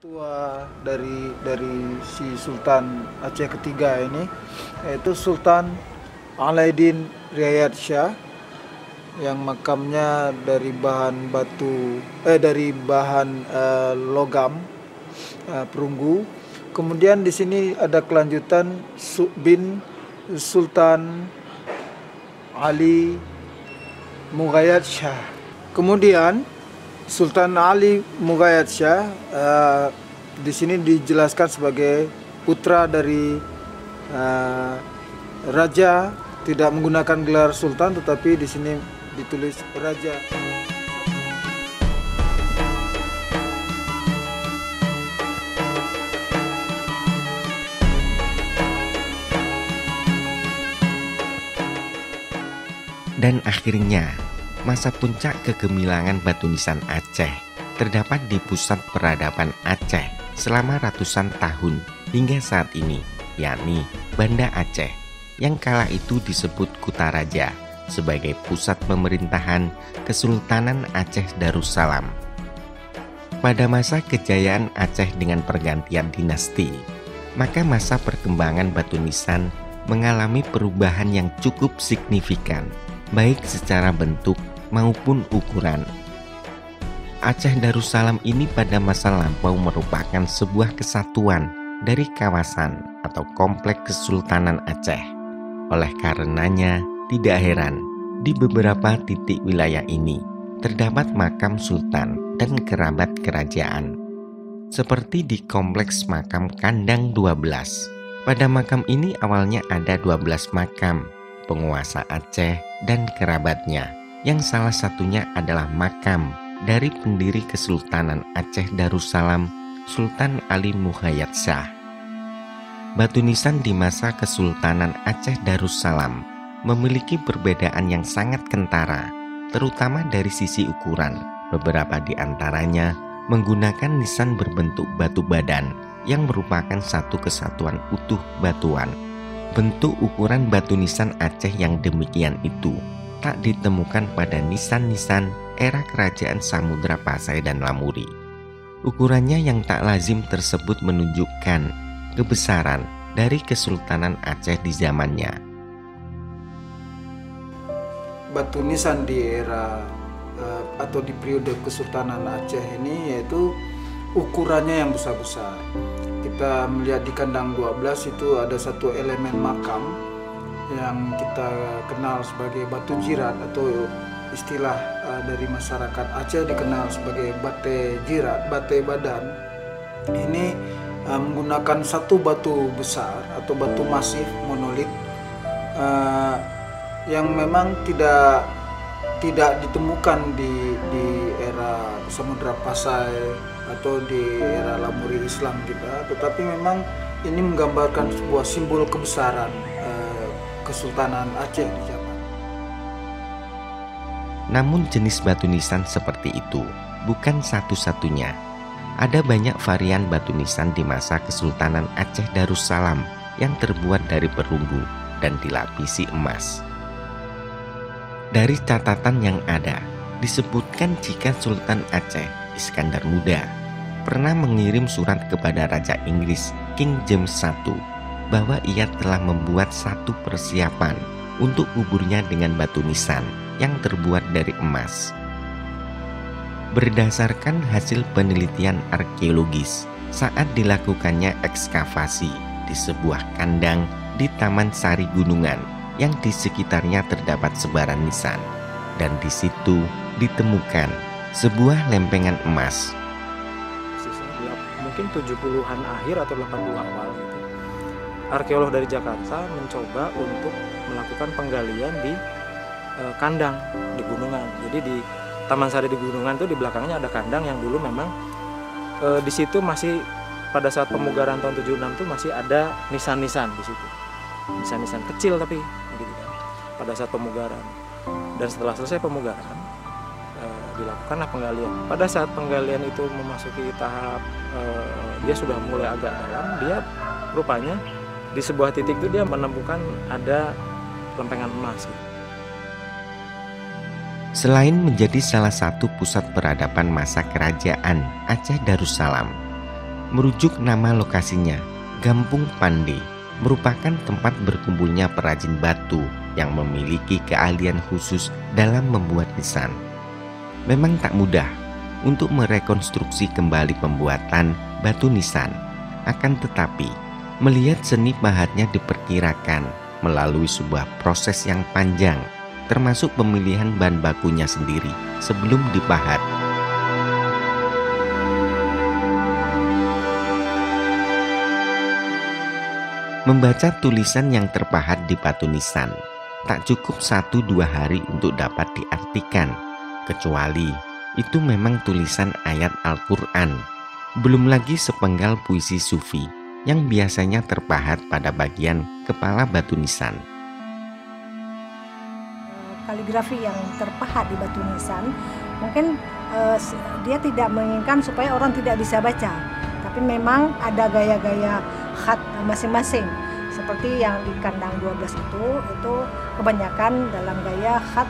tua dari si Sultan Aceh ketiga ini, yaitu Sultan Alauddin Riayat Shah, yang makamnya dari bahan logam perunggu. Kemudian di sini ada kelanjutan bin Sultan Ali Mughayat Shah. Kemudian Sultan Ali Mughayat Shah di sini dijelaskan sebagai putra dari raja, tidak menggunakan gelar sultan, tetapi di sini ditulis raja. Dan akhirnya, masa puncak kegemilangan batu nisan Aceh terdapat di pusat peradaban Aceh selama ratusan tahun hingga saat ini, yakni Banda Aceh, yang kala itu disebut Kutaraja sebagai pusat pemerintahan Kesultanan Aceh Darussalam. Pada masa kejayaan Aceh dengan pergantian dinasti, maka masa perkembangan batu nisan mengalami perubahan yang cukup signifikan, baik secara bentuk maupun ukuran. Aceh Darussalam ini pada masa lampau merupakan sebuah kesatuan dari kawasan atau kompleks Kesultanan Aceh. Oleh karenanya, tidak heran di beberapa titik wilayah ini terdapat makam sultan dan kerabat kerajaan. Seperti di kompleks makam Kandang 12. Pada makam ini awalnya ada 12 makam penguasa Aceh dan kerabatnya, yang salah satunya adalah makam dari pendiri Kesultanan Aceh Darussalam, Sultan Ali Mughayat Shah. Batu nisan di masa Kesultanan Aceh Darussalam memiliki perbedaan yang sangat kentara, terutama dari sisi ukuran. Beberapa di antaranya menggunakan nisan berbentuk batu badan yang merupakan satu kesatuan utuh batuan. Bentuk ukuran batu nisan Aceh yang demikian itu tak ditemukan pada nisan-nisan era kerajaan Samudra Pasai dan Lamuri. Ukurannya yang tak lazim tersebut menunjukkan kebesaran dari Kesultanan Aceh di zamannya. Batu nisan di era atau di periode Kesultanan Aceh ini yaitu ukurannya yang besar-besar. Kita melihat di Kandang 12 itu ada satu elemen makam yang kita kenal sebagai batu jirat, atau istilah dari masyarakat Aceh dikenal sebagai bate jirat, bate badan. Ini menggunakan satu batu besar atau batu masif monolit yang memang tidak ditemukan di era Samudra Pasai atau di era Lamuri Islam kita, tetapi memang ini menggambarkan sebuah simbol kebesaran Kesultanan Aceh di zaman. Namun jenis batu nisan seperti itu bukan satu-satunya. Ada banyak varian batu nisan di masa Kesultanan Aceh Darussalam yang terbuat dari perunggu dan dilapisi emas. Dari catatan yang ada, disebutkan jika Sultan Aceh Iskandar Muda pernah mengirim surat kepada Raja Inggris King James I bahwa ia telah membuat satu persiapan untuk kuburnya dengan batu nisan yang terbuat dari emas. Berdasarkan hasil penelitian arkeologis saat dilakukannya ekskavasi di sebuah kandang di Taman Sari Gunungan yang di sekitarnya terdapat sebaran nisan, dan di situ ditemukan sebuah lempengan emas. Mungkin 70-an akhir atau 80 awal gitu. Arkeolog dari Jakarta mencoba untuk melakukan penggalian di kandang di gunungan. Jadi di Taman Sari di Gunungan itu di belakangnya ada kandang yang dulu memang di situ masih pada saat pemugaran tahun 76 itu masih ada nisan-nisan di situ. Nisan-nisan kecil tapi gitu kan. Pada saat pemugaran. Dan setelah selesai pemugaran dilakukanlah penggalian. Pada saat penggalian itu memasuki tahap dia sudah mulai agak dalam, dia rupanya di sebuah titik itu dia menemukan ada lempengan emas. Selain menjadi salah satu pusat peradaban masa kerajaan Aceh Darussalam, Merujuk nama lokasinya, Gampung Pande merupakan tempat berkumpulnya perajin batu yang memiliki keahlian khusus dalam membuat nisan. Memang tak mudah untuk merekonstruksi kembali pembuatan batu nisan. Akan tetapi, melihat seni pahatnya diperkirakan melalui sebuah proses yang panjang, termasuk pemilihan bahan bakunya sendiri sebelum dipahat. Membaca tulisan yang terpahat di batu nisan tak cukup 1-2 hari untuk dapat diartikan, kecuali itu memang tulisan ayat Al-Quran, belum lagi sepenggal puisi sufi yang biasanya terpahat pada bagian kepala batu nisan. Kaligrafi yang terpahat di batu nisan mungkin dia tidak menginginkan supaya orang tidak bisa baca, tapi memang ada gaya-gaya khat masing-masing. Seperti yang di kandang 12 itu kebanyakan dalam gaya khat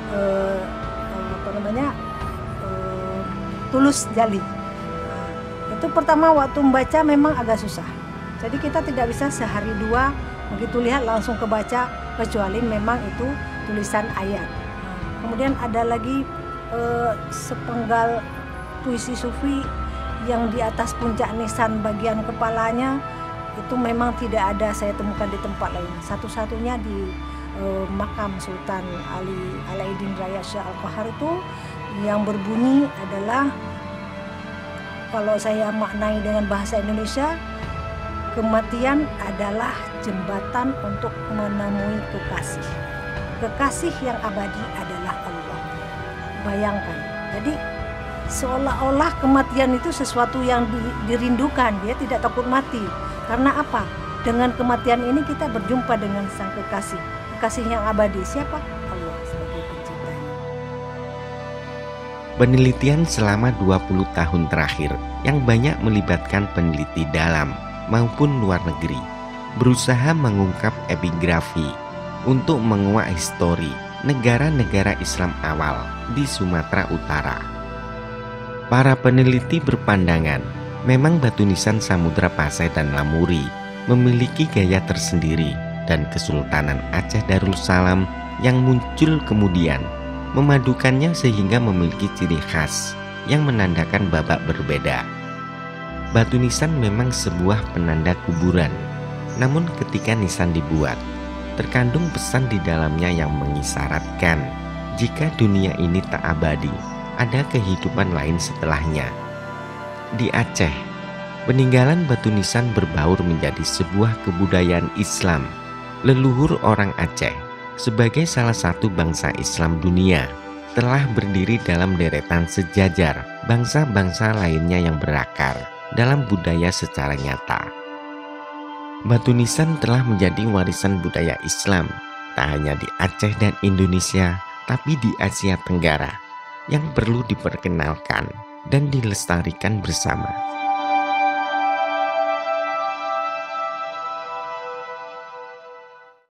tulus jali. Itu pertama waktu membaca memang agak susah. Jadi kita tidak bisa sehari dua begitu lihat langsung kebaca, kecuali memang itu tulisan ayat. Kemudian ada lagi sepenggal puisi sufi yang di atas puncak nisan bagian kepalanya itu memang tidak ada saya temukan di tempat lain. Satu-satunya di makam Sultan Alauddin Raya Shah Al-Qahar itu yang berbunyi adalah, kalau saya maknai dengan bahasa Indonesia, kematian adalah jembatan untuk menemui kekasih. Kekasih yang abadi adalah Allah. Bayangkan, jadi seolah-olah kematian itu sesuatu yang dirindukan, dia tidak takut mati. Karena apa? Dengan kematian ini kita berjumpa dengan sang kekasih. Kekasih yang abadi siapa? Allah sebagai penciptanya. Penelitian selama 20 tahun terakhir yang banyak melibatkan peneliti dalam maupun luar negeri berusaha mengungkap epigrafi untuk menguak histori negara-negara Islam awal di Sumatera Utara. Para peneliti berpandangan memang batu nisan Samudra Pasai dan Lamuri memiliki gaya tersendiri, dan Kesultanan Aceh Darussalam yang muncul kemudian memadukannya sehingga memiliki ciri khas yang menandakan babak berbeda. Batu nisan memang sebuah penanda kuburan, namun ketika nisan dibuat, terkandung pesan di dalamnya yang mengisyaratkan jika dunia ini tak abadi, ada kehidupan lain setelahnya. Di Aceh, peninggalan batu nisan berbaur menjadi sebuah kebudayaan Islam. Leluhur orang Aceh sebagai salah satu bangsa Islam dunia telah berdiri dalam deretan sejajar bangsa-bangsa lainnya yang berakar dalam budaya secara nyata. Batu nisan telah menjadi warisan budaya Islam tak hanya di Aceh dan Indonesia, tapi di Asia Tenggara yang perlu diperkenalkan dan dilestarikan bersama.